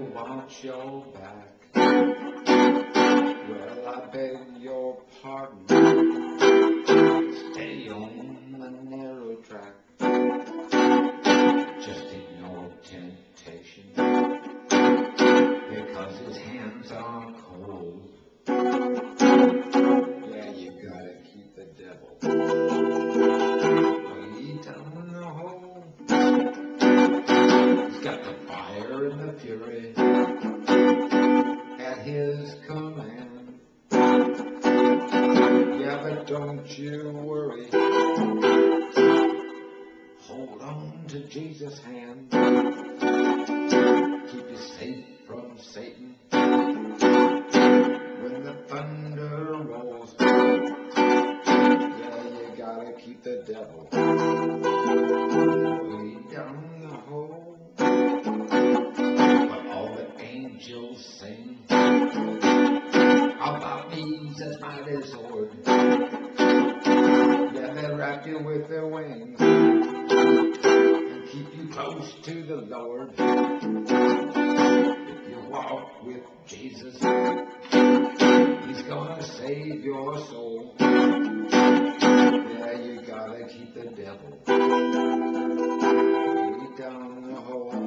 watch your back. Well, I beg your pardon. Stay on the narrow track. Just ignore temptation, because his hands are cold. Yeah, you gotta keep the devil way down in the hole. He's got the fire and the fury at his command. Yeah, but don't you worry. Hold on to Jesus' hand. Keep you safe from Satan when the thunder rolls. Yeah, you gotta keep the devil way down the hole. But all the angels sing about me as mighty sword. Yeah, they wrap you with their wings and keep you close to the Lord. If you walk with Jesus, he's gonna save your soul. Yeah, you gotta keep the devil way down the hole.